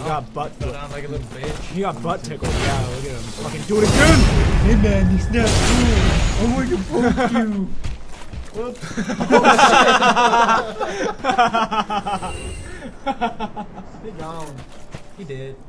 got butt. Fell down like a little bitch. He got butt tickled. Yeah, look at him. Fucking do it again. Hey man, it's not cool. I want to poke you. Whoops. Sit down. He did.